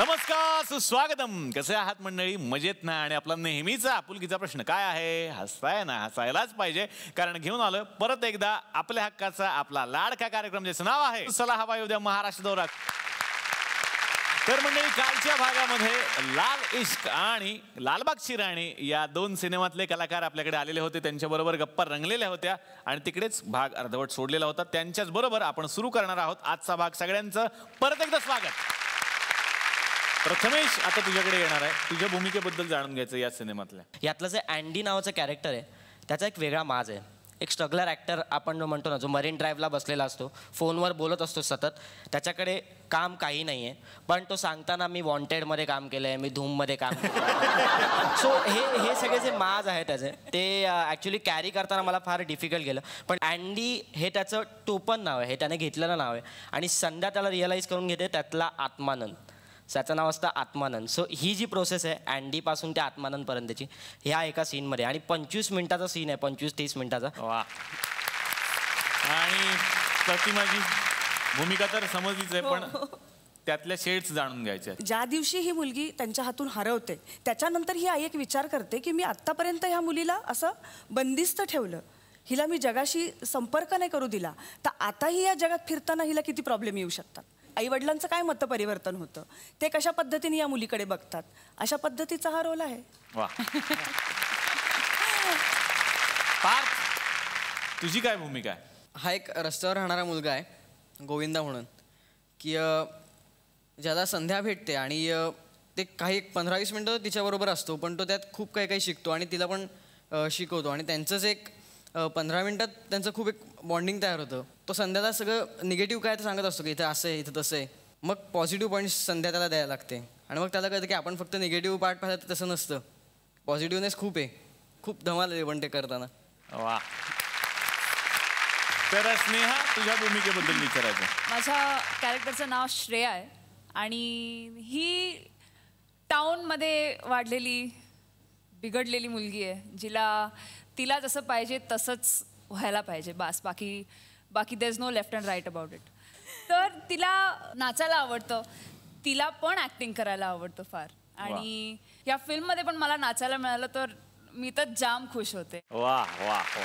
नमस्कार, सुस्वागतम. कसे आहात मंडळी? मजेत ना? आणि आपला नेहमीचा आपुलकीचा प्रश्न काय आहे? हसताय ना? हसायलाच पाहिजे, कारण घेऊन आलं परत एकदा आपल्या हक्काचा आपला लाडका कार्यक्रम, ज्याचं नाव आहे चला हवा येऊ द्या महाराष्ट्र दौरा. तर मंडळी, कालच्या भागामध्ये लाल इश्क आणि लालबागची राणी या दोन सिनेमातले कलाकार आपल्याकडे आलेले होते. त्यांच्याबरोबर गप्पा रंगलेल्या होत्या आणि तिकडेच भाग अर्धवट सोडलेला होता. त्यांच्याच बरोबर आपण सुरू करणार आहोत आजचा भाग. सगळ्यांचं परत एकदा स्वागत. प्रथमेश, आता तुझ्याकडे येणार आहे. तुझ्या भूमिकेबद्दल जाणून घ्यायचं या सिनेमातल्या. यातलं जे अँडी नावाचं कॅरेक्टर आहे त्याचा एक वेगळा माज आहे. एक स्ट्रगलर ॲक्टर आपण जो म्हणतो ना, जो मरीन ड्राईव्हला बसलेला असतो, फोनवर बोलत असतो सतत, त्याच्याकडे काम काही नाही आहे, पण तो सांगताना मी वॉन्टेडमध्ये काम केलं आहे, मी धूममध्ये काम केलं. सो हे सगळे जे माज आहे त्याचे, ते ॲक्च्युली कॅरी करताना मला फार डिफिकल्ट गेलं. पण अँडी हे त्याचं टोपण नाव आहे, हे त्याने घेतलेलं नाव आहे. आणि संध्या त्याला रिअलाईज करून घेते त्यातला आत्मानंद. त्याचं नाव असतं आत्मानंद. सो ही जी प्रोसेस आहे अँडीपासून त्या आत्मानंदपर्यंतची, ह्या एका सीनमध्ये, आणि 25 मिनिटाचा सीन आहे, 25-30 मिनिटाचा. वा. आणि प्रतिमाची भूमिका तर समजलीच आहे, पण त्यातल्या शेड्स जाणून घ्यायच्या. ज्या दिवशी ही मुलगी त्यांच्या हातून हरवते, त्याच्यानंतर ही आई एक विचार करते की मी आत्तापर्यंत ह्या मुलीला असं बंदिस्त ठेवलं, हिला मी जगाशी संपर्क नाही करू दिला, तर आताही या जगात फिरताना हिला किती प्रॉब्लेम येऊ शकतात. आईवडिलांचं काय मतपरिवर्तन होतं, ते कशा पद्धतीने या मुलीकडे बघतात, अशा पद्धतीचा हा रोल आहे. वा. पार्थ, तुझी काय भूमिका आहे? हा एक रस्त्यावर राहणारा मुलगा आहे गोविंदा म्हणून, की ज्याला संध्या भेटते आणि ते काही 15-20 मिनटं तिच्याबरोबर असतो, पण तो त्यात खूप काही काही शिकतो आणि तिला पण शिकवतो. आणि त्यांचंच एक 15 मिनटात त्यांचं खूप एक बॉन्डिंग तयार होतं. तो संध्याला सगळं निगेटिव्ह काय तर सांगत असतो की इथं असं आहे, इथं तसं आहे. मग पॉझिटिव्ह पॉईंट्स संध्या त्याला द्यायला लागते आणि मग त्याला कळतं की आपण फक्त निगेटिव्ह पार्ट पाहिलं तर तसं नसतं, पॉझिटिव्हनेस खूप आहे. खूप धमाल आहे पण ते करताना. वा. तर स्नेहा, तुझ्या भूमिकेबद्दल विचारायचं. माझ्या कॅरेक्टरचं नाव श्रेया आहे आणि ही टाऊनमध्ये वाढलेली बिघडलेली मुलगी आहे, तिला जसं पाहिजे तसंच व्हायला पाहिजे, बास. बाकी there is no left and right about it. तर तिला नाचायला आवडतं, तिला पण ॲक्टिंग करायला आवडतं फार. आणि या फिल्ममध्ये पण मला नाचायला मिळालं तर मी तर जाम खुश होते. वा वा वा.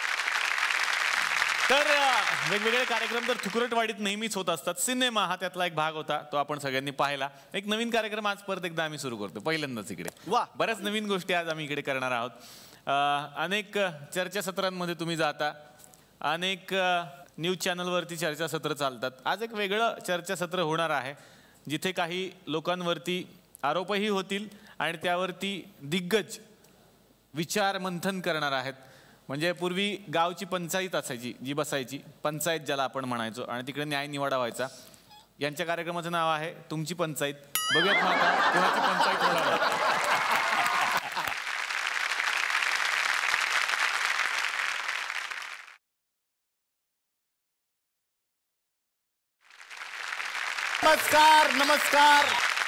तर वेगवेगळे कार्यक्रम तर थुकरटवाडीत नेहमीच होत असतात. सिनेमा हा त्यातला एक भाग होता, तो आपण सगळ्यांनी पाहिला. एक नवीन कार्यक्रम आज परत एकदा आम्ही सुरू करतो, पहिल्यांदाच इकडे. वा. बऱ्याच नवीन गोष्टी आज आम्ही इकडे करणार आहोत. अनेक चर्चासत्रांमध्ये तुम्ही जाता, अनेक न्यूज चॅनलवरती चर्चासत्र चालतात. आज एक वेगळं चर्चासत्र होणार आहे, जिथे काही लोकांवरती आरोपही होतील आणि त्यावरती दिग्गज विचार मंथन करणार आहेत. म्हणजे पूर्वी गावची पंचायत असायची, जी बसायची, पंचायत ज्याला आपण म्हणायचो, आणि तिकडे न्याय निवाडा व्हायचा. यांच्या कार्यक्रमाचं नाव आहे तुमची पंचायत. बघूयात मग आता कोणाची पंचायत होणार आहे. नमस्कार नमस्कार.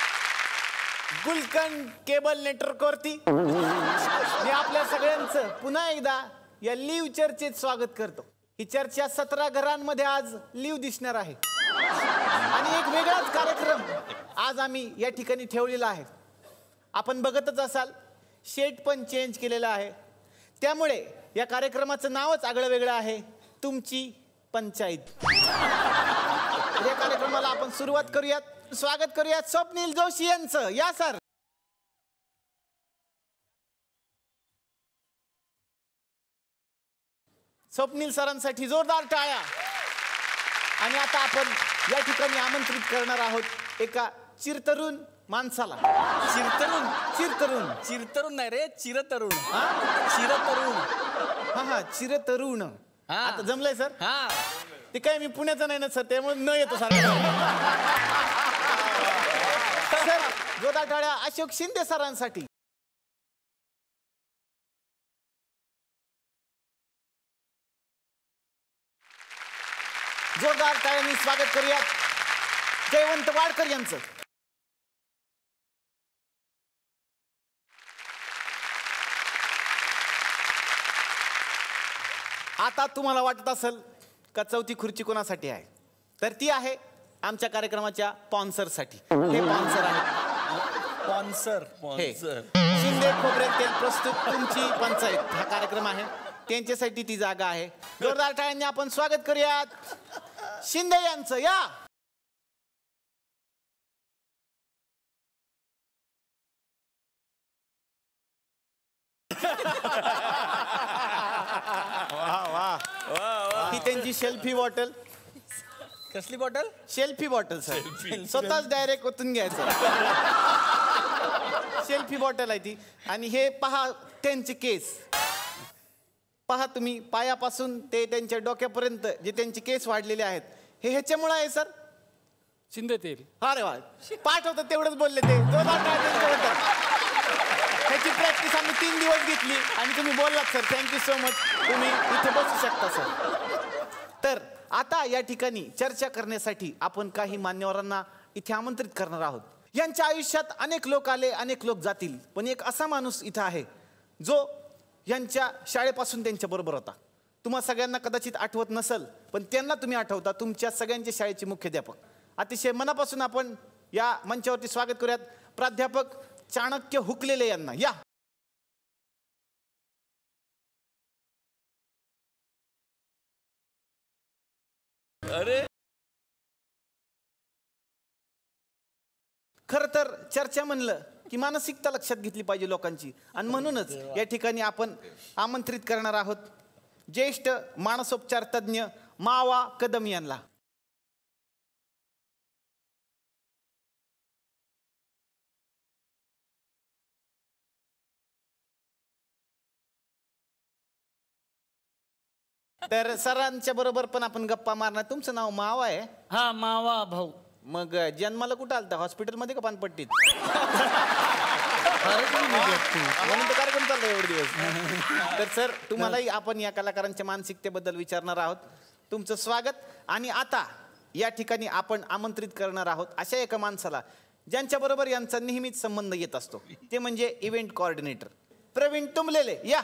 गुलकंद केबल नेटवर्कवरती मी आपल्या सगळ्यांचं पुन्हा एकदा या लिव्ह चर्चेत स्वागत करतो. ही चर्चा 17 घरांमध्ये आज लिव्ह दिसणार आहे आणि एक वेगळाच कार्यक्रम आज आम्ही या ठिकाणी ठेवलेला आहे. आपण बघतच असाल, शेट पण चेंज केलेला आहे. त्यामुळे या कार्यक्रमाचं नावच आगळं वेगळं आहे, तुमची पंचायत. या कार्यक्रमाला आपण सुरुवात करूयात. स्वागत करूयात स्वप्नील जोशी यांचं. या सर. स्वप्नील सरांसाठी जोरदार टाळ्या. आणि आता आपण या ठिकाणी आमंत्रित करणार आहोत एका चिरतरुण माणसाला. चिरतरुण चिरतरुण चिरतरुण नाही रे, चिरतरुण. चिरतरुण. हा हा, चिरतरुण. आता जमलंय सर. हा, ते काय, मी पुण्याचं नाही ना सर, त्यामुळे न येतो सर. जोरदार टाळ्या अशोक शिंदे सरांसाठी. जोरदार टाळ्यांनी स्वागत करूयात जयवंत वाडकर यांचं. आता तुम्हाला वाटत असेल का चौथी खुर्ची कोणासाठी आहे, तर ती आहे आमच्या कार्यक्रमाच्या स्पॉन्सरसाठी. हे स्पॉन्सर आहेत. स्पॉन्सर हे शिंदे खोबरे तेल प्रस्तुत तुमची पंचायत हा कार्यक्रम आहे. त्यांच्यासाठी ती जागा आहे. जोरदार टाळ्यांनी आपण स्वागत करूयात शिंदे यांचं. या ही त्यांची सेल्फी बॉटल. कसली बॉटल? Selfie bottle sir. स्वतःच डायरेक्ट ओतून घ्यायचं. सेल्फी बॉटल आहे ती. आणि हे पहा त्यांचे केस पहा तुम्ही, पायापासून ते त्यांच्या डोक्यापर्यंत जे त्यांचे केस वाढलेले आहेत हे ह्याच्यामुळे आहे सर. शिंदे तेल. अरे वा, पाठ होतं तेवढंच बोलले ते. ह्याची प्रॅक्टिस आम्ही 3 दिवस घेतली आणि तुम्ही बोललात सर. Thank you so much. तुम्ही इथे बसू शकता सर. तर आता या ठिकाणी चर्चा करण्यासाठी आपण काही मान्यवरांना इथे आमंत्रित करणार आहोत. यांच्या आयुष्यात अनेक लोक आले, अनेक लोक जातील, पण एक असा माणूस इथं आहे जो यांच्या शाळेपासून त्यांच्या बरोबर होता. तुम्हा सगळ्यांना कदाचित आठवत नसेल, पण त्यांना तुम्ही आठवता, तुमच्या सगळ्यांच्या शाळेचे मुख्याध्यापक. अतिशय मनापासून आपण या मंचावरती स्वागत करूयात प्राध्यापक चाणक्य हुकलेले यांना. या. अरे खरं तर चर्चा म्हणलं की मानसिकता लक्षात घेतली पाहिजे लोकांची, आणि म्हणूनच या ठिकाणी आपण आमंत्रित करणार आहोत ज्येष्ठ मानसोपचार तज्ज्ञ मावा कदम यांना. तर सरांच्या बरोबर पण आपण गप्पा मारणार. तुमचं नाव मावा आहे? हा, मावा भाऊ. मग जन्माला कुठं आलता, हॉस्पिटलमध्ये का पानपट्टीत? म्हणून तर कार्यक्रम चालला एवढे दिवस. तर सर तुम्हालाही आपण या कलाकारांच्या मानसिकतेबद्दल विचारणार आहोत. तुमचं स्वागत. आणि आता या ठिकाणी आपण आमंत्रित करणार आहोत अशा एका माणसाला ज्यांच्याबरोबर यांचा नेहमीच संबंध येत असतो. ते म्हणजे इव्हेंट कोऑर्डिनेटर प्रवीण तुंबलेले. या.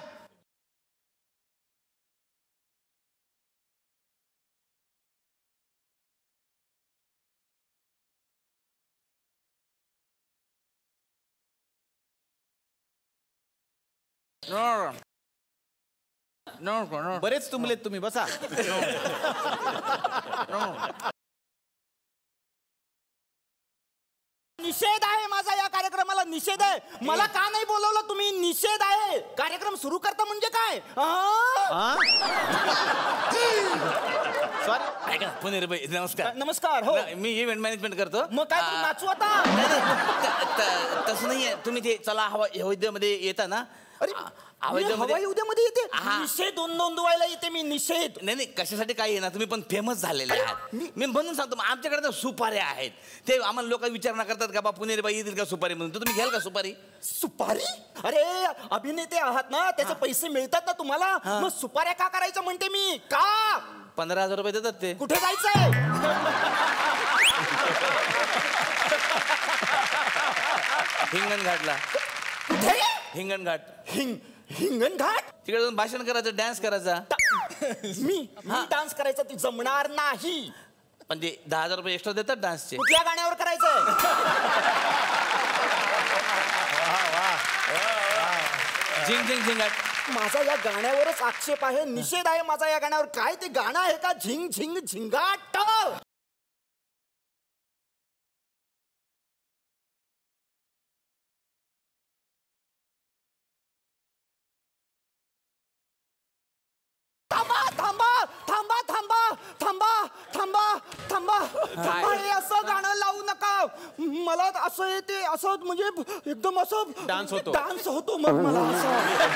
बरेच तुंबलेत तुम्ही, बसा. निषेध आहे माझा या कार्यक्रमाला. निषेध आहे. मला का नाही बोलवलं तुम्ही? निषेध आहे. कार्यक्रम सुरू करता म्हणजे काय? सॉरी. ऐका पुणे भाई, नमस्कार. नमस्कार. हो, मी इव्हेंट मॅनेजमेंट करतो. मग काय तुम्ही नाचू आता? तसं नाहीये. तुम्ही ते चला हवा मध्ये येता ना? अरे हवाई उद्यामध्ये येते. निषेध नोंदवायला येते मी. निषेध नाही, कशासाठी काय ना, तुम्ही पण फेमस झालेले आहात. मी म्हणून सांगतो, आमच्याकडे तर सुपाऱ्या आहेत. ते आम्हाला लोक विचारणा करतात का बा पुणे बाई येतील का सुपारी म्हणून, तर तुम्ही घ्याल का सुपारी? सुपारी? अरे अभिनेते आहात ना, त्याचे पैसे मिळतात ना तुम्हाला, मग सुपाऱ्या का करायचं म्हणते मी. का? 15,000 रुपये देतात ते. कुठे जायचंय? हिंगणघाटला. कुठे? हिंगणघाट. हिंगणघाट? तिकडे जाऊन भाषण करायचं, डान्स करायचा. मी डान्स करायचा ती जमणार नाही. पण ते 10,000 रुपये एक्स्ट्रा देतात डान्सचे. कुठल्या गाण्यावर करायचंय? झिंग झिंग झिंगाट. माझा या गाण्यावरच आक्षेप आहे. निषेध आहे माझा या गाण्यावर. काय ते गाणं आहे का? झिंग झिंग झिंगाट. हे असं गाणं लावू नका. मला असं ते असं म्हणजे एकदम असं डान्स होतो मग मला असं.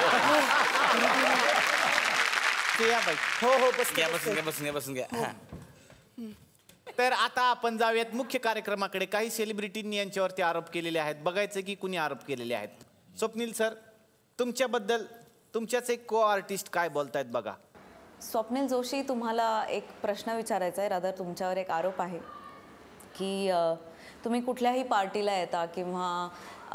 हो बसून घ्या. तर आता आपण जाऊयात मुख्य कार्यक्रमाकडे. काही सेलिब्रिटींनी यांच्यावरती आरोप केलेले आहेत. बघायचं की कुणी आरोप केलेले आहेत. स्वप्नील सर, तुमच्याबद्दल तुमच्याच एक को आर्टिस्ट काय बोलतायत बघा. स्वप्नील जोशी, तुम्हाला एक प्रश्न विचारायचा आहे. रादर तुमच्यावर एक आरोप आहे की तुम्ही कुठल्याही पार्टीला येता किंवा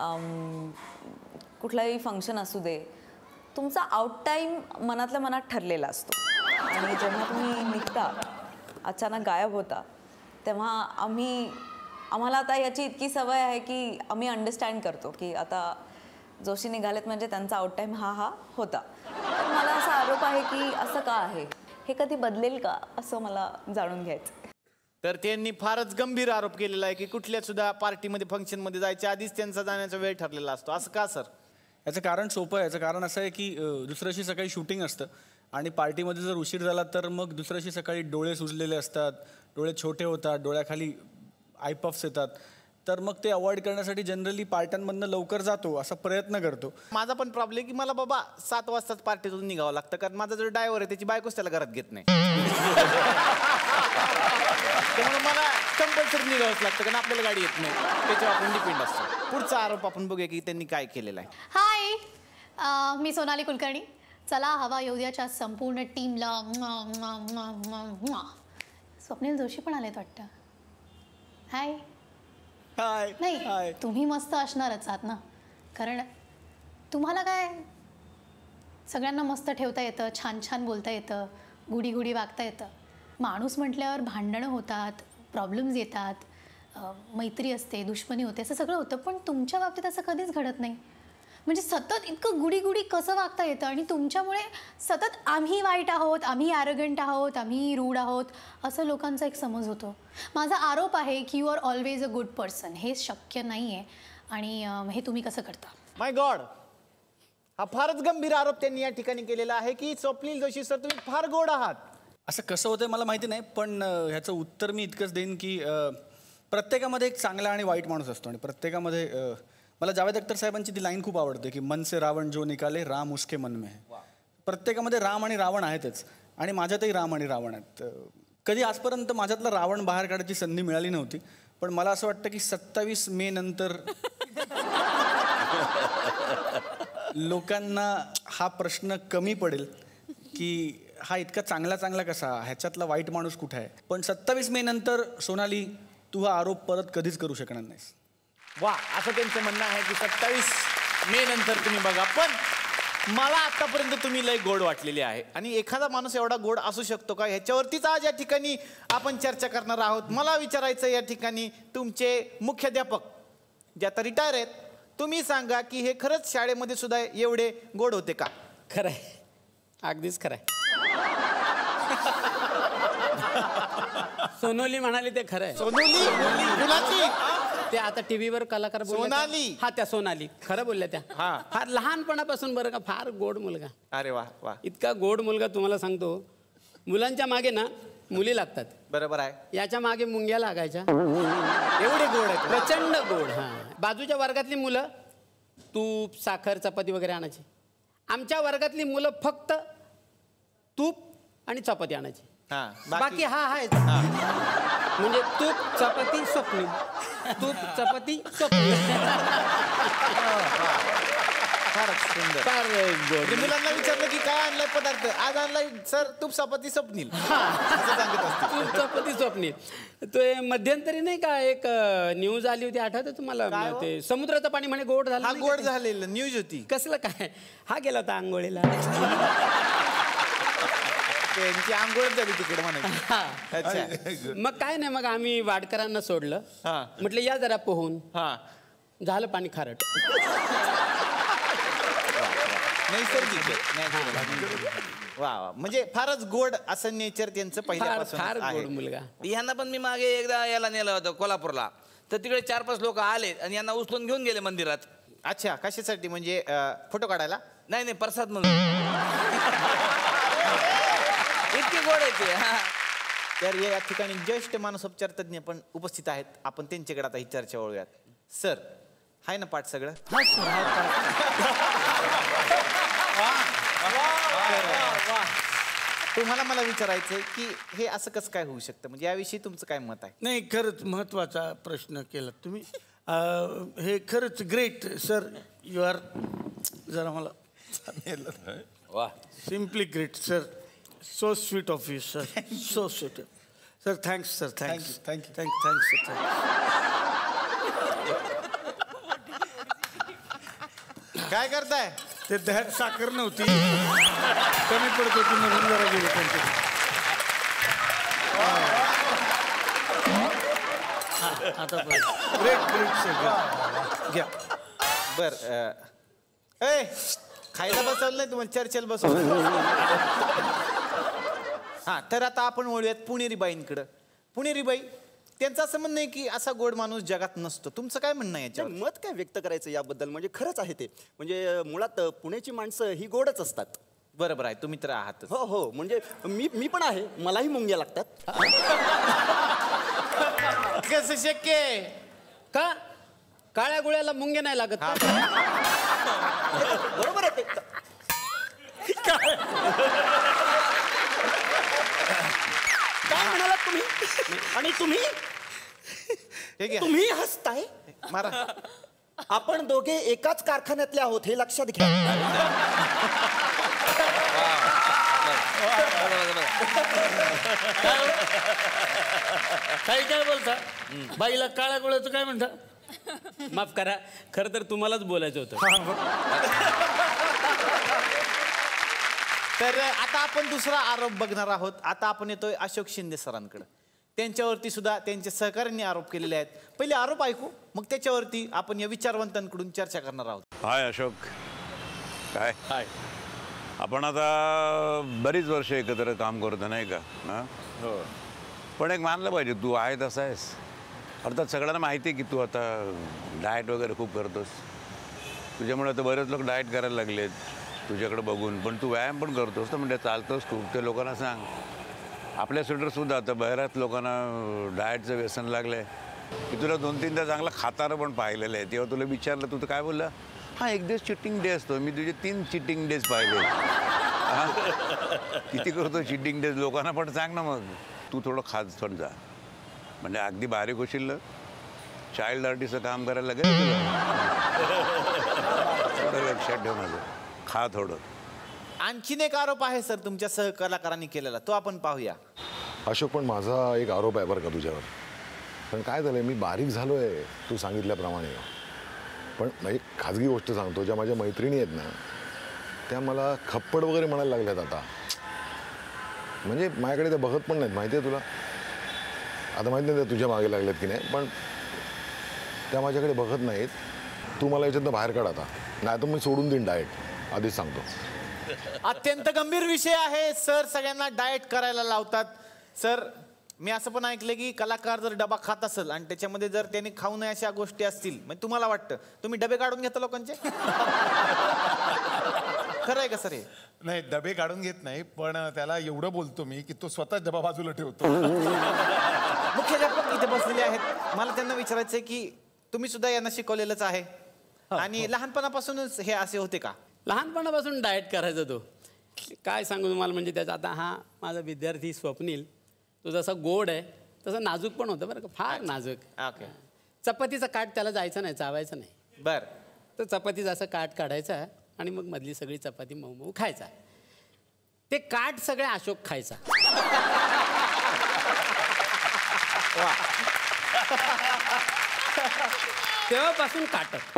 कुठलाही फंक्शन असू दे, तुमचा आउट टाईम मनातल्या मनात ठरलेला असतो आणि जेव्हा तुम्ही निघता, अचानक गायब होता, तेव्हा आम्हाला आता याची इतकी सवय आहे की आम्ही अंडरस्टँड करतो की आता जोशी निघालेत म्हणजे त्यांचा आउट टाईम हा होता. तर मला असा आरोप आहे की असं का आहे, हे कधी बदलेल का, असं मला जाणून घ्यायचं. तर त्यांनी फारच गंभीर आरोप केलेला आहे की कुठल्या सुद्धा पार्टीमध्ये फंक्शनमध्ये जायच्या आधीच त्यांचा जाण्याचा वेळ ठरलेला असतो. असं का सर? याचं कारण सोपं आहे. याचं कारण असं आहे की दुसऱ्या दिवशी सकाळी शूटिंग असतं आणि पार्टीमध्ये जर उशीर झाला तर मग दुसऱ्या दिवशी सकाळी डोळे सुजलेले असतात, डोळे छोटे होतात, डोळ्याखाली आयपफ्स येतात. तर मग ते अवॉइड करण्यासाठी जनरली पार्ट्यांमधनं लवकर जातो असा प्रयत्न करतो. माझा पण प्रॉब्लेम की मला बाबा 7 वाजताच पार्टीतून निघावं लागतं, कारण माझा जो ड्रायव्हर आहे त्याची बायकोच त्याला घरात घेत नाही. त्यामुळे मला कंपल्सरी निघावंच लागतं, कारण आपल्याला गाडी येत नाही, त्याच्यावर आपण डिपेंड असतो. पुढचा आरोप आपण बघूया की त्यांनी काय केलेला आहे. हाय, मी सोनाली कुलकर्णी. चला हवा येऊद्याच्या संपूर्ण टीमला स्वप्नील जोशी पण आलेत वाटतं. हाय. हाय. नाही, तुम्ही मस्त असणारच आहात ना, कारण तुम्हाला काय सगळ्यांना मस्त ठेवता येतं, छान छान बोलता येतं, गुडी गुडी वागता येतं. माणूस म्हटल्यावर भांडणं होतात, प्रॉब्लेम्स येतात, मैत्री असते, दुश्मनी होते, असं सगळं होतं. पण तुमच्या बाबतीत असं कधीच घडत नाही. म्हणजे सतत इतकं गुडी गुडी कसं वागता येतं, आणि तुमच्यामुळे सतत आम्ही वाईट आहोत, आम्ही ॲरोगंट आहोत, आम्ही रूड आहोत, असं लोकांचा एक समज होतो. माझा आरोप आहे की you are always a good person. हे शक्य नाही आहे, आणि हे तुम्ही कसं करता? माय गॉड, हा फारच गंभीर आरोप त्यांनी या ठिकाणी केलेला आहे की स्वप्नील जोशी सर तुम्ही फार गोड आहात. असं कसं होतंय मला माहिती नाही, पण ह्याचं उत्तर मी इतकंच देईन की प्रत्येकामध्ये एक चांगला आणि वाईट माणूस असतो, आणि प्रत्येकामध्ये मला जावेद अख्तर साहेबांची ती लाईन खूप आवडते की मन से रावण जो निकाले राम उसके मन में है. प्रत्येकामध्ये राम आणि रावण आहेतच, आणि माझ्यातही राम आणि रावण आहेत. कधी आजपर्यंत माझ्यातला रावण बाहेर काढायची संधी मिळाली नव्हती, पण मला असं वाटतं की 27 मे नंतर लोकांना हा प्रश्न कमी पडेल की हा इतका चांगला कसा, ह्याच्यातला वाईट माणूस कुठे आहे. पण 27 मे नंतर सोनाली तू हा आरोप परत कधीच करू शकणार नाहीस. वा, असं त्यांचं म्हणणं आहे की 27 मे नंतर तुम्ही बघा. पण मला आतापर्यंत तुम्ही लय गोड वाटलेली आहे, आणि एखादा माणूस एवढा गोड असू शकतो का, ह्याच्यावरतीच आज या ठिकाणी आपण चर्चा करणार आहोत. मला विचारायचं या ठिकाणी तुमचे मुख्याध्यापक जे आता रिटायर आहेत, तुम्ही सांगा की हे खरंच शाळेमध्ये सुद्धा एवढे गोड होते का? खरंय, अगदीच खरंय. सोनोली म्हणाली ते खरंय. सोनोली मुलाची ते आता टीव्हीवर कलाकार सोनाली. हा, त्या सोनाली खरं बोलल्या त्या. हा, फार लहानपणापासून बरं का, फार गोड मुलगा. अरे वा वा, इतका गोड मुलगा तुम्हाला सांगतो. मुलांच्या मागे ना मुली लागतात. बरोबर आहे. याच्या मागे मुंग्या लागायच्या. एवढे गोड आहेत, प्रचंड गोड. हा, बाजूच्या वर्गातली मुलं तूप साखर चपाती वगैरे आणायची. आमच्या वर्गातली मुलं फक्त तूप आणि चपाती आणायची. बाकी हा आहे म्हणजे तूप चपाती स्वप्नील, तूप चपाती स्वप्नील. फारच सुंदर. फार गोड. मुलांना विचारलं की काय आणलाय पदार्थ, आज आणलाय सर तूप चपाती स्वप्नील. तूप चपाती स्वप्नील. ते मध्यंतरी नाही का एक न्यूज आली होती, आठवतं तुम्हाला? ते समुद्राचं पाणी म्हणे गोड झालं. हा, गोड झालेलं न्यूज होती. कसलं काय? हा गेला होता आंघोळीला. त्यांची आंघोळ झाली तिकडे म्हणायची. अच्छा. मग काय नाही, मग आम्ही वाडकरांना सोडलं. म्हटलं या जरा पोहून. झालं पाणी खारट. नैसर्गिक. वा वा, म्हणजे फारच गोड असं नेचर त्यांचं पहिल्यापासून फार आहे. गोड मुलगा. यांना पण मी मागे एकदा याला नेलं होतं कोल्हापूरला, तर तिकडे 4-5 लोक आले आणि यांना उचलून घेऊन गेले मंदिरात. अच्छा, कशासाठी? म्हणजे फोटो काढायला? नाही, प्रसाद म्हणून. इतके गोड आहे ते. तर या ठिकाणी ज्येष्ठ मानसोपचार तज्ज्ञ पण उपस्थित आहेत. आपण त्यांच्याकडे आता ही चर्चा वळूयात. सर, हाय ना पाठ सगळं? तुम्हाला मला विचारायचंय की हे असं कसं काय होऊ शकतं, म्हणजे याविषयी तुमचं काय मत आहे? नाही, खरंच महत्त्वाचा प्रश्न केला तुम्ही. हे खरंच ग्रेट सर, यू आर. जरा मला वा, simply great sir. So sweet of you sir, so sweet. Sir thanks sir, thanks thanks sir. काय करताय? ते दह्यात साखर नव्हती, कमी पडत होती म्हणून जरा गेली त्यांच्याकडे. आता ग्रेट ग्रेट सर घ्या. बर ए खायला बसवलं नाही तुम्हाला चर्चेला बसवलं. हा तर आता आपण वळूयात पुणेरी बाईंकडं. पुणेरी बाई त्यांचं असं म्हणणं आहे की असा गोड माणूस जगात नसतो. तुमचं काय म्हणणं आहे याच्यावर? मत काय व्यक्त करायचं याबद्दल, म्हणजे खरंच आहे ते. म्हणजे मुळात पुण्याची माणसं ही गोडच असतात. बरोबर आहे, तुम्ही तर आहात. हो हो, म्हणजे मी पण आहे, मलाही मुंग्या लागतात. कसं शक्य आहे? का काळ्या गोळ्याला मुंगे नाही लागत? बरोबर आहे ते. काय म्हणालात तुम्ही? आणि तुम्ही हसताय? मारा. आपण दोघे एकाच कारखान्यातले आहोत हे लक्षात घ्या. काही काय बोलता? बाईला काळ्या गोळ्याचं काय म्हणता? माफ करा, खरं तर तुम्हालाच बोलायचं होतं. तर आता आपण दुसरा आरोप बघणार आहोत. आता आपण येतोय अशोक शिंदे सरांकडे. त्यांच्यावरती सुद्धा त्यांच्या सहकाऱ्यांनी आरोप केलेले आहेत. पहिले आरोप ऐकू, मग त्याच्यावरती आपण या विचारवंतांकडून चर्चा करणार आहोत. हाय अशोक. काय हाय. आपण आता बरीच वर्ष एकत्र काम करतो नाही का? हो. पण एक मानलं पाहिजे, तू आहे तसा आहेस. अर्थात सगळ्यांना माहिती आहे की तू आता डाएट वगैरे खूप करतोस. तुझ्यामुळे आता बरेच लोक डाएट करायला लागलेत तुझ्याकडे बघून. पण तू व्यायाम पण करतोस तर म्हणजे चालतोस खूप. ते लोकांना सांग. आपल्या स्वेटरसुद्धा आता बऱ्याच लोकांना डाएटचं व्यसन लागलं आहे. की तुला 2-3दा चांगला खाताना पण पाहिलेलं आहे. तेव्हा तुला विचारलं, तू तर काय बोलला? हां, एक दिवस चिटिंग डे असतो. मी तुझे 3 चिटिंग डेज पाहिले. हां, किती करतो चिटिंग डेज? लोकांना पण सांग ना मग. तू थोडं खात पण जा, म्हणजे अगदी बारीक होशील ना. चाइल्ड आर्टिस्टचं काम करायला लागेल तुला. लक्षात ठेव माझं. खा थोडं. आणखीन एक आरोप आहे सर तुमच्या सहकलाकारांनी केलेला, तो आपण पाहूया. अशोक, पण माझा एक आरोप आहे बरं का तुझ्यावर. पण काय झालंय, मी बारीक झालोय तू सांगितल्याप्रमाणे. पण एक खाजगी गोष्ट सांगतो, ज्या माझ्या मैत्रिणी आहेत ना त्या मला खप्पड वगैरे म्हणायला लागल्यात आता. म्हणजे माझ्याकडे त्या बघत पण नाहीत, माहिती आहे तुला. आता माहिती नाही त्या तुझ्या मागे लागल्यात की नाही, पण त्या माझ्याकडे बघत नाहीत. तू मला याच्यातनं बाहेर काढ आता, नाही तर मी सोडून देईन डाएट, आधीच सांगतो. अत्यंत गंभीर विषय आहे. सर सगळ्यांना डाएट करायला लावतात. सर मी असं पण ऐकलं की कलाकार जर डबा खात असेल आणि त्याच्यामध्ये जर त्याने खाऊ नये अशा गोष्टी असतील, म्हणजे तुम्हाला वाटतं तुम्ही डबे काढून घेता लोकांचे? खरं आहे का सर हे? नाही, डबे काढून घेत नाही, पण त्याला एवढं बोलतो मी की तो स्वतः डबा बाजूला ठेवतो. मुख्याध्यापक इथे बसलेले आहेत. मला त्यांना विचारायचं आहे की तुम्ही सुद्धा यांना शिकवलेलंच आहे आणि लहानपणापासूनच हे असे होते का? लहानपणापासून डाएट करायचा तो. काय सांगू तुम्हाला, म्हणजे त्याचा आता हा माझा विद्यार्थी स्वप्नील, तो जसा गोड आहे तसं नाजूक पण होतं बरं का, फार नाजूक. ओके. चपातीचा काठ त्याला जायचं नाही, चावायचं नाही. बर. तर चपातीचा असं काठ काढायचा आणि मग मधली सगळी चपाती मऊ मऊ खायचा. ते काठ सगळे अशोक खायचा. तेव्हापासून काटक.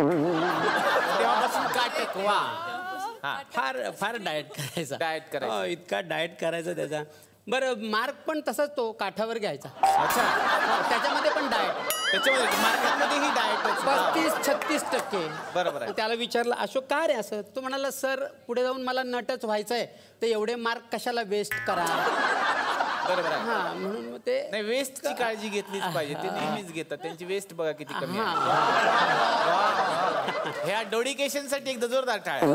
वा. फार फार डाएट करायचा. डाएट करायचा. इतका डाएट करायचा त्याचा. बरं, मार्क पण तसाच तो काठावर घ्यायचा. अच्छा. त्याच्यामध्ये पण डाएट. त्याच्यामध्ये मार्केटमध्येही डाएट 35-36%. बरोबर आहे. त्याला विचारलं, अशोक काय रे असं? तो म्हणाला, सर पुढे जाऊन मला नटच व्हायचंय, तर एवढे मार्क कशाला वेस्ट करा. बरोबर आहे. हां, म्हणून मग ते नाही, वेस्टची काळजी घेतलीच पाहिजे. ते नेहमीच घेतात. त्यांची वेस्ट बघा किती कमी आहे. ह्या डेडिकेशनसाठी एकदा जोरदार टाळ्या.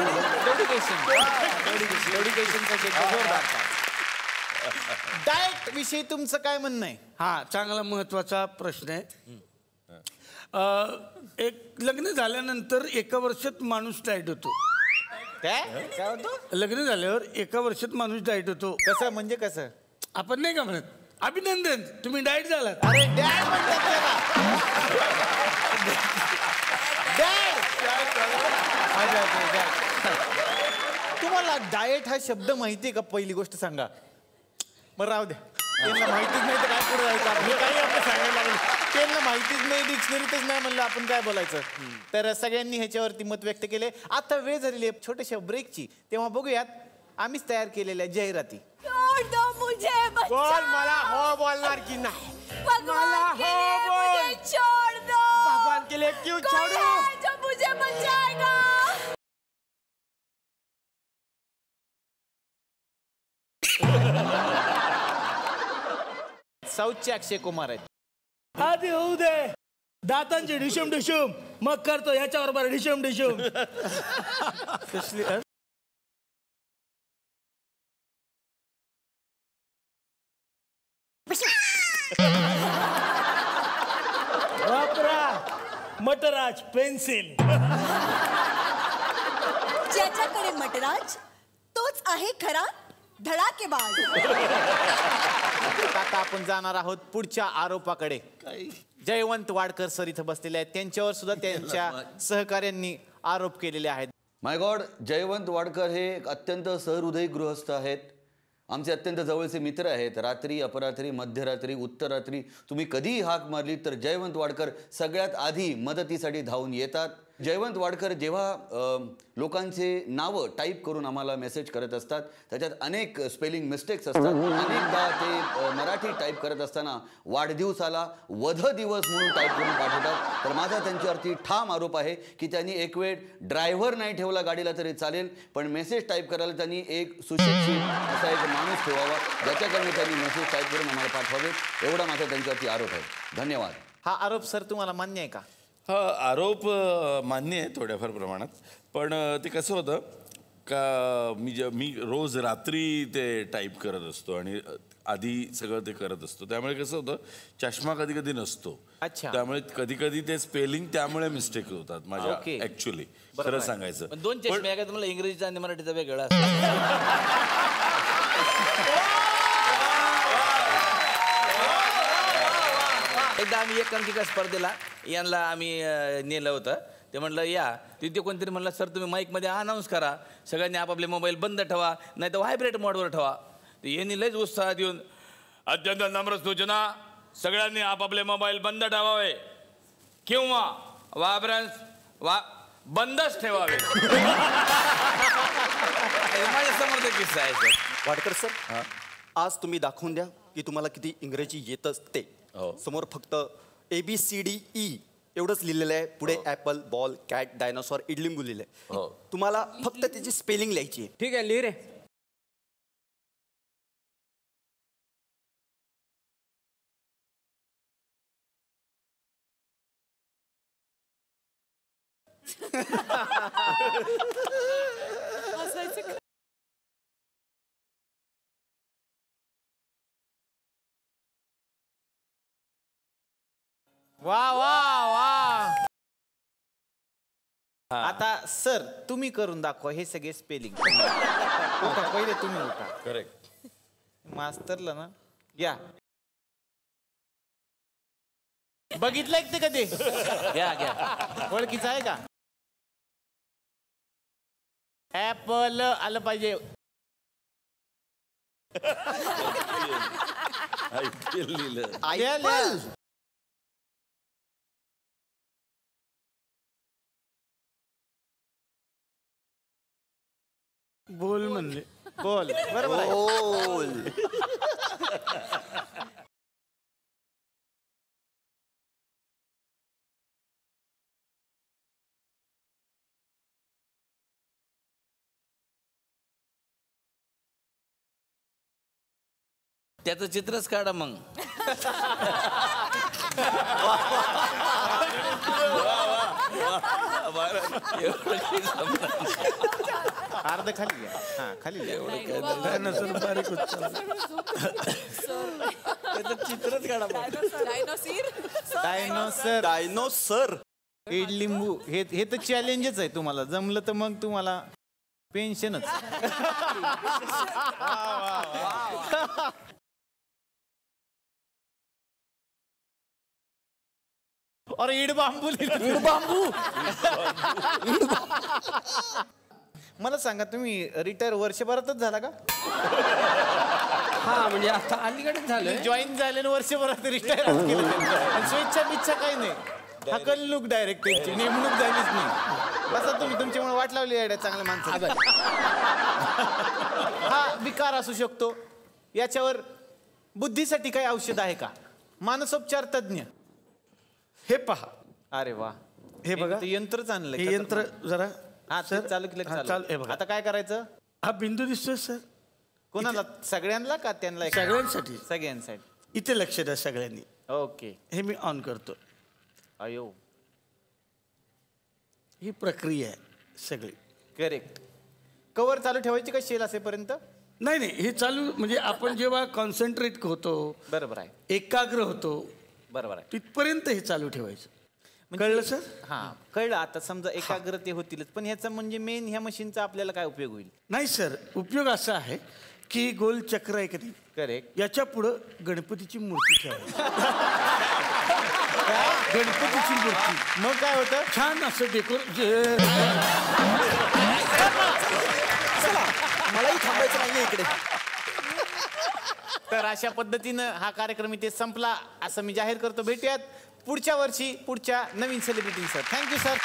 डेडिकेशनसाठी एकदा जोरदार टाळ्या. डाएट विषयी तुमचं काय म्हणणं आहे? हा चांगला महत्वाचा प्रश्न आहे. एक लग्न झाल्यानंतर 1 वर्षात माणूस डाएट होतो. काय होतो? लग्न झाल्यावर 1 वर्षात माणूस डाएट होतो. कसं म्हणजे कसं? आपण नाही का म्हणत, अभिनंदन तुम्ही डाएट झालात. अरे डॅड म्हणतात. तुम्हाला डाएट हा शब्द माहिती आहे का? पहिली गोष्ट सांगा. बरं राहू द्या, त्यांना माहितीच नाही तर काय पुढे जायचं. हे काही आपण सांगायला लागलं, त्यांना माहितीच नाही, डिक्शनरीतच नाही म्हणलं आपण काय बोलायचं. तर सगळ्यांनी ह्याच्यावरती मत व्यक्त केले. आता वेळ झालेली आहे छोट्याशा ब्रेकची, तेव्हा बघूयात आम्हीच तयार केलेल्या जाहिराती. मुझे बोल मला हो बोलणार की नाही? मला हो बोल. छोड़ दो, भगवान के लिए क्यों कोई छोड़ूं? है जो मुझे बचाएगा। साऊथचे अक्षय कुमार आहेत. आधी होऊ दे दातांची डिशुम डिशुम, मग करतो याच्याबरोबर डिशुम डिशुम. वापरा मटराज पेन्सिल. ज्याच्याकडे मटराज तोच आहे खरा धडाकेबाज. आता आपण जाणार आहोत पुढच्या आरोपाकडे. जयवंत वाडकर सर इथं बसलेले आहेत. त्यांच्यावर सुद्धा त्यांच्या सहकाऱ्यांनी आरोप केलेले आहेत. माय गॉड, जयवंत वाडकर हे एक अत्यंत सहृदयी गृहस्थ आहेत. आमचे अत्यंत जवळचे मित्र आहेत. रात्री, अपरात्री, मध्यरात्री, उत्तरात्री तुम्ही कधीही हाक मारली तर जयवंत वाडकर सगळ्यात आधी मदतीसाठी धावून येतात. जयवंत वाडकर जेव्हा लोकांचे नावं टाईप करून आम्हाला मेसेज करत असतात त्याच्यात अनेक स्पेलिंग मिस्टेक्स असतात. अनेकदा ते मराठी टाईप करत असताना वाढदिवसाला वध दिवस म्हणून टाईप करून पाठवतात. तर माझा त्यांच्यावरती ठाम आरोप आहे की त्यांनी एक वेळ ड्रायव्हर नाही ठेवला गाडीला तरी चालेल, पण मेसेज टाईप करायला त्यांनी एक सुशिक्षित असा एक माणूस ठेवावा ज्याच्याकडे त्यांनी मेसेज टाईप करून आम्हाला पाठवावे. एवढा माझा त्यांच्यावरती आरोप आहे. धन्यवाद. हा आरोप सर तुम्हाला मान्य आहे का? हा आरोप मान्य आहे थोड्याफार प्रमाणात, पण ते कसं होतं का मी रोज रात्री ते टाईप करत असतो आणि आधी सगळं ते करत असतो. त्यामुळे कसं होतं चष्मा कधी कधी नसतो. अच्छा. त्यामुळे कधी कधी ते स्पेलिंग त्यामुळे मिस्टेक होतात माझ्या ऍक्च्युली खरं सांगायचं. पण दोन चष्मे आहे का तुम्हाला? इंग्रजीचा आणि मराठीचा वेगळा एकदा आम्ही एकांकिका स्पर्धेला यांना आम्ही नेलं होतं. ते म्हटलं या तिथे कोणतरी म्हणलं सर तुम्ही माईकमध्ये अनाऊन्स करा, सगळ्यांनी आपापले मोबाईल बंद ठेवा नाही तर व्हायब्रेट मोडवर ठेवा. तर यांनी लयच उत्साहात येऊन अत्यंत नम्र सूचना, सगळ्यांनी आपापले मोबाईल बंद ठेवावे किंवा बंदच ठेवावे. माझ्या समोर किस्सा आहे सर. वाडकर सर, आज तुम्ही दाखवून द्या की तुम्हाला किती इंग्रजी येतच ते. समोर फक्त ABCDE एवढंच लिहिलेलं आहे. पुढे ऍपल, बॉल, कॅट, डायनोसॉर, इडलिंबू लिहिलंय. तुम्हाला फक्त त्याची स्पेलिंग लिहायची आहे. ठीक आहे, लिह रे. वा वा वा. आता सर तुम्ही करून दाखवा हे सगळे स्पेलिंग. पहिले तुम्ही उठा. करेक्ट. मास्तरला ना या बघितलंय ते कधी? घ्या घ्या. ओळखीचं आहे का? ऍपल आलं पाहिजे. लिहिलं. बोल म्हणले. बोल बरोबर आहे. बोल. त्याचं चित्रच काढा मग. अर्ध खाली घ्या. हा खाली चित्रच काढा. डायनोसर. डायनोसर. इडलिंबू हे तर चॅलेंजच आहे. तुम्हाला जमलं तर मग तुम्हाला पेन्शनच. और ईड बांबू. ईड बांबू. मला सांगा तुम्ही रिटायर वर्षभरातच झाला का? हा म्हणजे आता अलीकडेच झालं. जॉईन झाले वर्षभरात रिटायर केलं. स्वेच्छा बिच्छा काही नाही. हकलणूक डायरेक्ट त्यांची नेमणूक झालीच नाही. बसा तुम्ही तुमच्यामुळे वाट लावली आहे चांगल्या माणसाला. हा विकार असू शकतो. याच्यावर बुद्धीसाठी काही औषध आहे का? मानसोपचार तज्ञ हे पहा. अरे वा, हे बघा, ते यंत्रच आणलंय. हे यंत्र जरा सर चालू केलं. चालू. हे बघा, आता काय करायचं? हा बिंदू दिसतोय सर. कोणाला? सगळ्यांना का त्यांना? सगळ्यांसाठी. सगळ्यांसाठी. इथे लक्ष द्या सगळ्यांनी. ओके. हे मी ऑन करतो. अयो, ही प्रक्रिया आहे सगळी. करेक्ट. कवर चालू ठेवायची का शेल असेपर्यंत? नाही नाही, हे चालू म्हणजे आपण जेव्हा कॉन्सन्ट्रेट होतो, बरोबर आहे, एकाग्र होतो, बरोबर आहे, तिथपर्यंत हे चालू ठेवायचं. कळलं सर? हा कळलं. आता समजा एकाग्रते होतीलच, पण ह्याचा म्हणजे मेन ह्या मशीनचा आपल्याला काय उपयोग होईल? नाही सर, उपयोग असा आहे की गोल चक्र आहे कधी, करेक्ट, याच्या पुढं गणपतीची मूर्ती ठेवायची. गणपतीची मूर्ती. मग काय होतं? छान असं डेकोर. मलाही थांबायचं नाहीये इकडे. तर अशा पद्धतीनं हा कार्यक्रम इथे संपला असं मी जाहीर करतो. भेटूयात पुढच्या वर्षी पुढच्या नवीन सेलिब्रिटी. Sir thank you sir.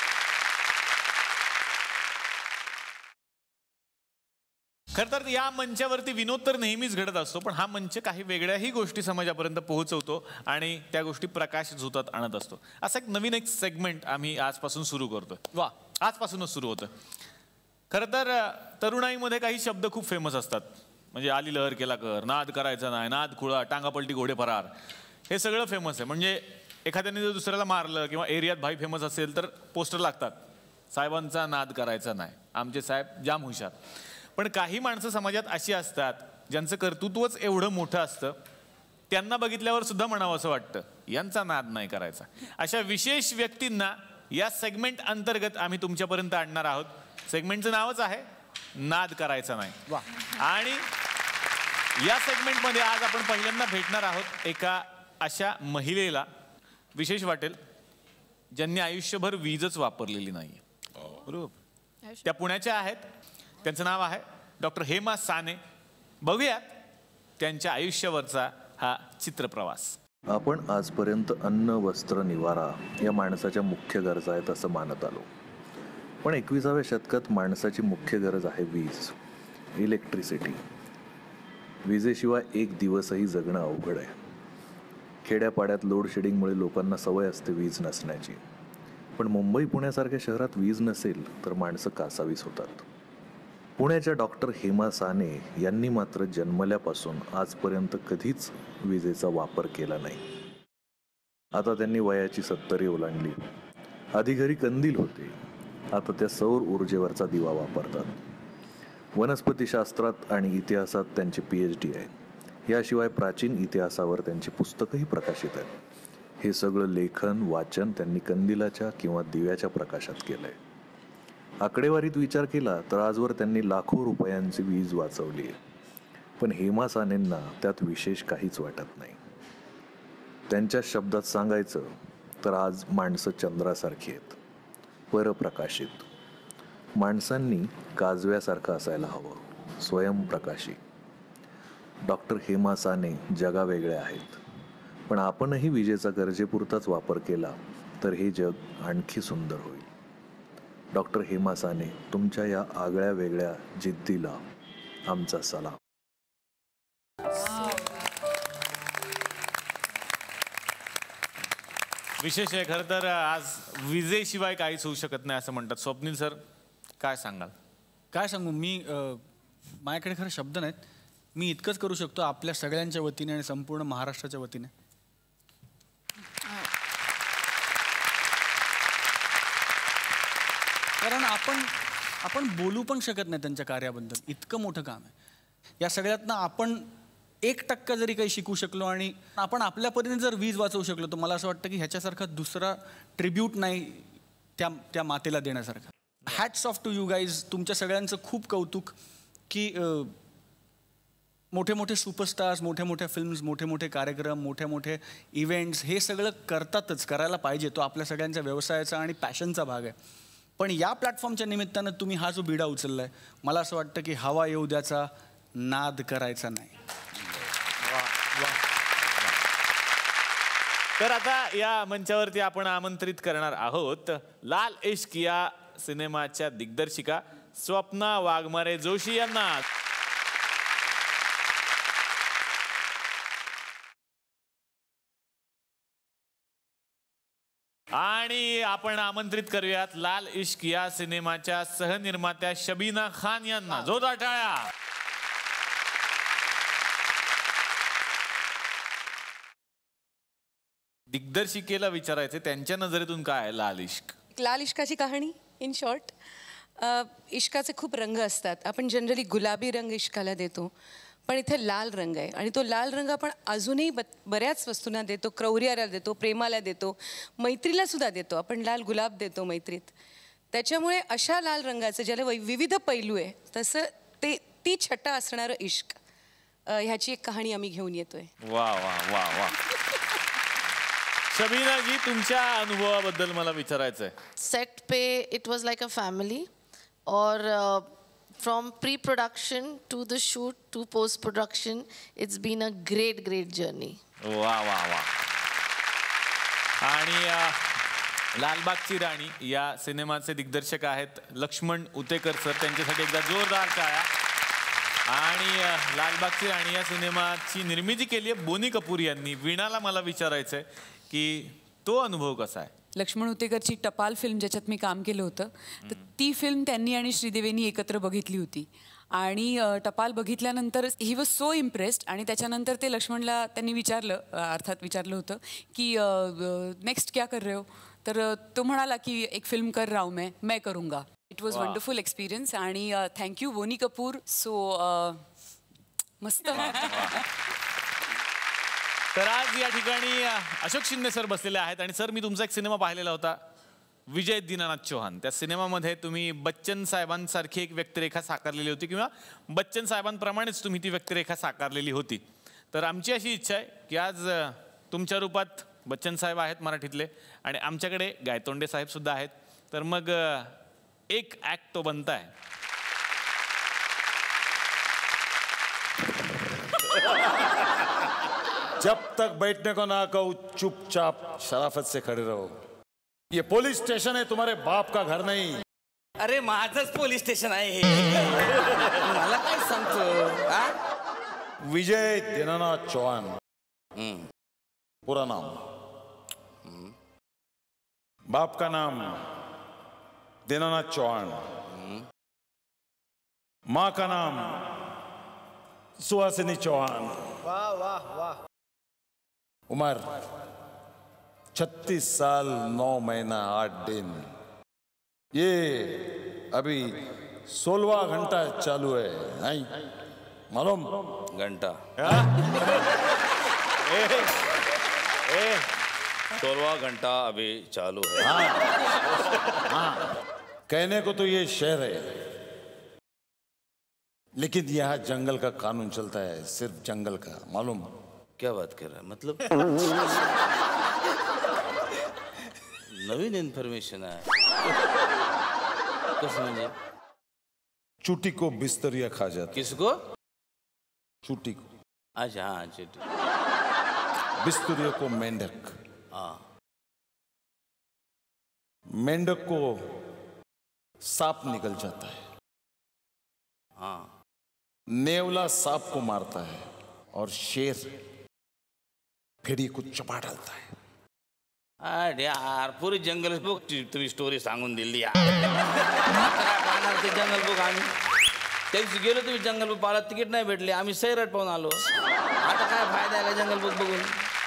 खरं तर या मंचावरती विनोद तर नेहमीच घडत असतो, पण हा मंच काही वेगळ्याही गोष्टी समाजापर्यंत पोहोचवतो आणि त्या गोष्टी प्रकाश झोतात आणत असतो. असा एक सेगमेंट आम्ही आजपासून सुरू करतो. वा, आजपासूनच सुरू होतं. खरं तर तरुणाईमध्ये काही शब्द खूप फेमस असतात. म्हणजे आली लहर केला कर, नाद करायचा नाही, नाद खुळा, टांगापलटी घोडे फरार, हे सगळं फेमस आहे. म्हणजे एखाद्याने जर दुसऱ्याला मारलं किंवा एरियात भाई फेमस असेल तर पोस्टर लागतात, साहेबांचा नाद करायचा नाही, आमचे साहेब जाम हुशार. पण काही माणसं समाजात अशी असतात ज्यांचं कर्तृत्वच एवढं मोठं असतं, त्यांना बघितल्यावर सुद्धा म्हणावं असं वाटतं यांचा नाद नाही करायचा. अशा विशेष व्यक्तींना या सेगमेंट अंतर्गत आम्ही तुमच्यापर्यंत आणणार आहोत. सेगमेंटचं नावच आहे नाद करायचा नाही. आणि या सेगमेंटमध्ये आज आपण पहिल्यांदा भेटणार आहोत एका अशा महिलेला. विशेष वाटेल ज्यांनी आयुष्यभर वीजच वापरलेली नाहीये. बरोबर. त्या पुण्याच्या आहेत. त्यांचं नाव आहे डॉक्टर हेमा साने. बघूयात त्यांच्या आयुष्यावरचा हा चित्रप्रवास. आपण आजपर्यंत अन्न, वस्त्र, निवारा या माणसाच्या मुख्य गरजा आहेत असं मानत आलो. पण 21व्या शतकात माणसाची मुख्य गरज आहे वीज, इलेक्ट्रिसिटी. विजेशिवाय एक दिवसही जगणं अवघड आहे. खेड्यापाड्यात लोड शेडिंगमुळे लोकांना सवय असते वीज नसण्याची. पण मुंबई पुण्यासारख्या शहरात वीज नसेल तर माणसं कासावीस होतात. पुण्याच्या डॉक्टर हेमा साने यांनी मात्र जन्मल्यापासून आजपर्यंत कधीच विजेचा वापर केला नाही. आता त्यांनी वयाची 70 ओलांडली. आधी घरी कंदील होते, आता त्या सौर ऊर्जेवरचा दिवा वापरतात. वनस्पतीशास्त्रात आणि इतिहासात त्यांची PhD आहे. याशिवाय प्राचीन इतिहासावर त्यांची पुस्तकंही प्रकाशित आहेत. हे सगळं लेखन, वाचन त्यांनी कंदिलाच्या किंवा दिव्याच्या प्रकाशात केलंय. आकडेवारीत विचार केला तर आजवर त्यांनी लाखो रुपयांची वीज वाचवली आहे. पण हेमा सानेंना त्यात विशेष काहीच वाटत नाही. त्यांच्या शब्दात सांगायचं तर आज माणसं चंद्रासारखी आहेत, परप्रकाशित. माणसांनी काजव्यासारखं असायला हवं, स्वयंप्रकाशी. डॉक्टर हेमा साने जगावेगळ्या आहेत. पण आपणही विजेचा गरजेपुरताच वापर केला तर हे जग आणखी सुंदर होईल. डॉक्टर हेमा साने, तुमच्या या आगळ्या वेगळ्या जिद्दीला आमचा सलाम. विशेष आहे. खरं तर आज विजेशिवाय काहीच होऊ शकत नाही असं म्हणतात. स्वप्नील सर, काय सांगाल? काय सांगू मी, माझ्याकडे खरं शब्द नाहीत. मी इतकंच करू शकतो आपल्या सगळ्यांच्या वतीने आणि संपूर्ण महाराष्ट्राच्या वतीने. कारण आपण बोलू पण शकत नाही त्यांच्या कार्याबद्दल. इतकं मोठं काम आहे. या सगळ्यातनं आपण 1% जरी काही शिकू शकलो आणि आपण आपल्या परीने जर वीज वाचवू शकलो तर मला असं वाटतं की ह्याच्यासारखा दुसरा ट्रिब्यूट नाही त्या मातेला देण्यासारखा. Hats off to you guys. तुमच्या सगळ्यांचं खूप कौतुक की मोठे मोठे सुपरस्टार्स, मोठ्या मोठ्या फिल्म्स, मोठे मोठे कार्यक्रम, मोठे मोठे इव्हेंट्स हे सगळं करतातच, करायला पाहिजे. तो आपल्या सगळ्यांच्या व्यवसायाचा आणि पॅशनचा भाग आहे. पण या प्लॅटफॉर्मच्या निमित्तानं तुम्ही हा जो बिडा उचलला आहे, मला असं वाटतं की हवा येऊ द्याचा, नाद करायचा नाही. तर आता या मंचावरती आपण आमंत्रित करणार आहोत लाल इश्क या सिनेमाच्या दिग्दर्शिका स्वप्ना वाघमारे जोशी यांना. आणि आपण आमंत्रित करूयात लाल इश्क या सिनेमाच्या सहनिर्मात्या शबीना खान यांना. जोरदार टाळ्या. दिग्दर्शिकेला विचारायचे त्यांच्या नजरेतून काय आहे लाल इश्क? लाल इश्काची कहाणी इन शॉर्ट, इश्काचे खूप रंग असतात. आपण जनरली गुलाबी रंग इश्काला देतो, पण इथे लाल रंग आहे आणि तो लाल रंग आपण अजूनही बऱ्याच वस्तूंना देतो. क्रौर्याला देतो, प्रेमाला देतो, मैत्रीला सुद्धा देतो. आपण लाल गुलाब देतो मैत्रीत. त्याच्यामुळे अशा लाल रंगाचं ज्याला विविध पैलू आहे तसं ती छटा असणारं इश्क, ह्याची एक कहाणी आम्ही घेऊन येतोय. वा वा वा वा. शबीना जी, तुमच्या अनुभवाबद्दल मला विचारायचं आहे. सेट पे it was like a family, और from pre production to the shoot to post production it's been a great journey. वा वा वा. आणि लालबागची राणी या सिनेमाचे दिग्दर्शक आहेत लक्ष्मण उतेकर सर. त्यांच्यासाठी एकदा जोरदार टाळ्या. आणि लालबागची राणी या सिनेमाची निर्मिती केली आहे बोनी कपूर यांनी. वीणाला मला विचारायचं आहे की तो अनुभव कसा आहे? लक्ष्मण उतेकरची टपाल फिल्म ज्याच्यात मी काम केलं होतं, तर ती फिल्म त्यांनी आणि श्रीदेवींनी एकत्र बघितली होती. आणि टपाल बघितल्यानंतर ही वॉज सो इम्प्रेस्ड. आणि त्याच्यानंतर ते लक्ष्मणला त्यांनी विचारलं होतं की नेक्स्ट क्या कर रहे हो? तर तो म्हणाला की एक फिल्म कर रहा हूं मैं करूँगा. It was wonderful experience. आणि थँक्यू बोनी कपूर. सो मस्त. तर आज या ठिकाणी अशोक शिंदे सर बसलेले आहेत. आणि सर, मी तुमचा एक सिनेमा पाहिलेला होता, विजय दीनानाथ चौहान. त्या सिनेमामध्ये तुम्ही बच्चन साहेबांसारखी एक व्यक्तिरेखा साकारलेली होती, किंवा बच्चन साहेबांप्रमाणेच तुम्ही ती व्यक्तिरेखा साकारलेली होती. तर आमची अशी इच्छा आहे की आज तुमच्या रूपात बच्चन साहेब आहेत मराठीतले, आणि आमच्याकडे गायतोंडे साहेब सुद्धा आहेत. तर मग एक ॲक्ट तो बनताय. जब तक बैठने को ना कहो चुपचाप शराफत से खड़े रहो. ये पुलिस स्टेशन है, तुम्हारे बाप का घर नहीं. अरे माझंच पोलीस स्टेशन आहे हे. मला काय सांगतो? विजय दीनानाथ चौहान पूरा नाम. बाप का नाम दीनानाथ चौहान, माँ का नाम सुहासिनी चौहान. वाह वाह वाह. उम्र 36 साल 9 महीना 8 दिन. ये अभी 16वां घंटा चालू है. नहीं मालूम? घंटा 16वां घंटा अभी चालू है. हाँ. कहने को तो ये शहर है, लेकिन यहाँ जंगल का कानून चलता है, सिर्फ जंगल का. मालूम? क्या बात कर रहा है? मतलब नवीन इन्फॉर्मेशन आहे. कसं म्हणजे? चूटी को बिस्तरिया खा जाता. किसको? चूटी को. अच्छा हाँ चूटी. बिस्तरिया को मेंढक. हाँ. मेंढक को सांप निकल जाता है. हाँ. नेवला सांप को मारता है, और शेर भेड़िए को चबा डालता है. अरे यार, पुरी जंगल बुक तुम्ही स्टोरी सांगून दिली यार. पाहणार ते जंगल बुक आम्ही. त्या दिवशी गेलो, तुम्ही जंगल बुक पाहिला, तिकीट नाही भेटले, आम्ही सैराट पाहून आलो. आता काय फायदा आहे का जंगल बुक बघून?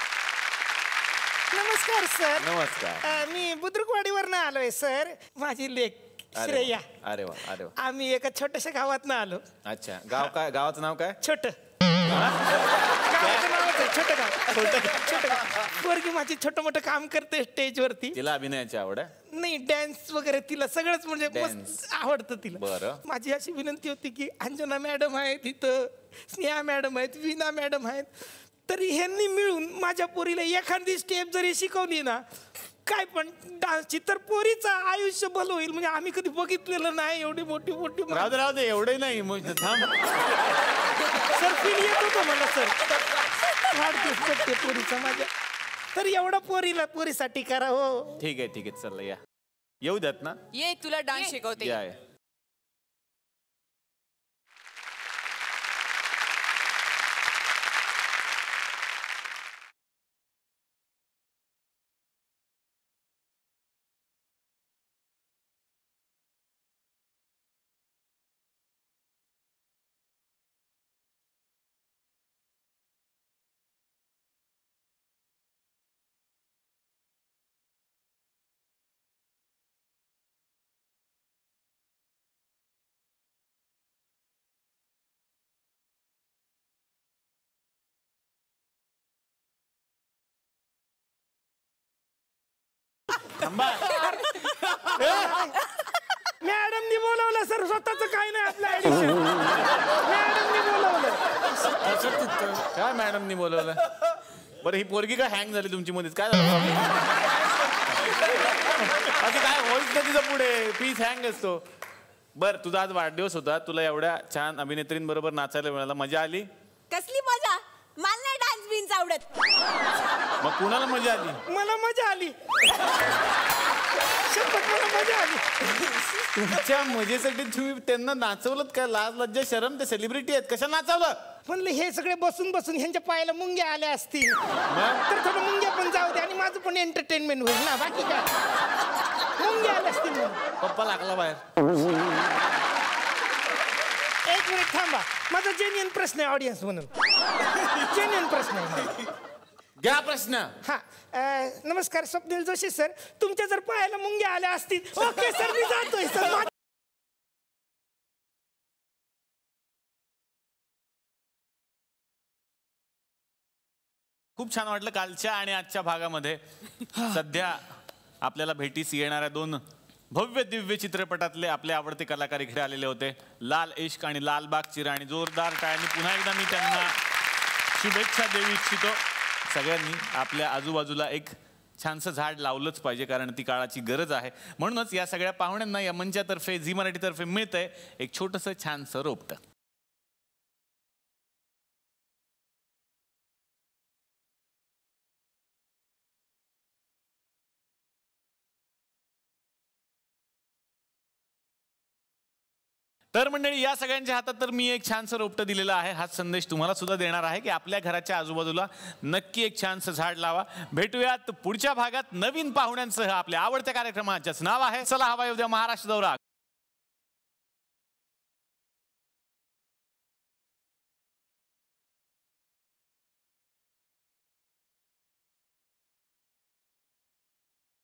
नमस्कार सर. नमस्कार. मी बुद्रुकवाडीवरनं आलोय सर. माझी लेक श्रेया. अरे वा अरे वा. आम्ही एका छोट्याशा गावातनं आलो. अच्छा. गाव काय? गावाचं नाव काय? छोट गावाचं नावच आहे, छोटं गाव. पोरगी माझी छोटं मोठं काम करते स्टेजवरती. तिला अभिनयाची आवड आहे? नाही, डॅन्स वगैरे तिला सगळंच म्हणजे मस्त आवडतं तिला. बरं. माझी अशी विनंती होती की अंजना मॅडम आहेत इथं, स्नेहा मॅडम आहेत, वीणा मॅडम आहेत, तरी ह्यांनी मिळून माझ्या पोरीला एखादी स्टेप जरी शिकवली ना, काय पण डान्सची, तर पोरीचं आयुष्य भलं होईल. म्हणजे आम्ही कधी बघितलेलं नाही एवढी मोठी मोठी. राहू दे एवढे नाही. थांब सर, फील येत होतं मला सर. वाढदिवस बघते पोरीचा माझ्या, तर एवढं पोरीसाठी करा. हो ठीक आहे चल या. येऊ द्यात ना. ये तुला डान्स शिकवते. या. मॅडमनी बोलवलं सर, स्वतःच काही नाही आपलं ऍडिशन. मॅडमनी बोलवलं. काय मॅडमनी बोलवलं? बरं ही पोरगी काय हँग झाली तुमची मध्येच, काय झालं? असं काय होईच ना तिचं पुढे, पीस हँग असतो. बर तुझा आज वाढदिवस होता, तुला एवढ्या छान अभिनेत्रींबरोबर नाचायला मिळालं, मजा आली? कसली मजा? मला नाही डान्स बिन्स आवडत. मग कुणाला मजा आली? मला मजा आली. मला मजा आली. तुमच्या मजेसाठी तुम्ही त्यांना नाचवलं काय? लाज लज्जा शरम, ते सेलिब्रिटी आहेत, कशा नाचवलं? म्हणलं हे सगळे बसून बसून ह्यांच्या पायाला मुंग्या आल्या असतील तर थोडं मुंग्या पण जाऊ दे आणि माझं पण एंटरटेनमेंट होईल ना, बाकी काय. मुंग्या आल्या असतील. पप्पा लागला बाहेर. एक मिनिट थांबा, माझा जेन्युइन प्रश्न आहे ऑडियन्स म्हणून. जेन्युइन प्रश्न आहे. घ्या प्रश्न. हा नमस्कार स्वप्नील जोशी सर, तुमच्या जर पायाला मुंग्या आल्या असतील. ओके सर, मी जातोय सर. खूप छान वाटलं कालच्या आणि आजच्या भागामध्ये. सध्या आपल्याला भेटीस येणाऱ्या 2 भव्य दिव्य चित्रपटातले आपले आवडते कलाकार इकडे आलेले होते. लाल इश्क आणि लालबाग चिरा, आणि जोरदार टाळ्यांनी पुन्हा एकदा मी त्यांना शुभेच्छा देऊ इच्छितो. सगळ्यांनी आपल्या आजूबाजूला एक छानसं झाड लावलंच पाहिजे, कारण ती काळाची गरज आहे. म्हणूनच या सगळ्या पाहुण्यांना या मंचातर्फे, झी मराठीतर्फे मिळतंय एक छोटंसं छानसं रोपटं. तर मंडळी, या सगळ्यांच्या हातात तर मी एक छानसं रोपटं दिलेलं आहे. हाच संदेश तुम्हाला सुद्धा देणार आहे की आपल्या घराच्या आजूबाजूला नक्की एक छानसं झाड लावा. भेटूयात पुढच्या भागात नवीन पाहुण्यांसह आपल्या आवडत्या कार्यक्रमाच्याच नाव आहे चला हवा येऊ द्या महाराष्ट्र दौरा.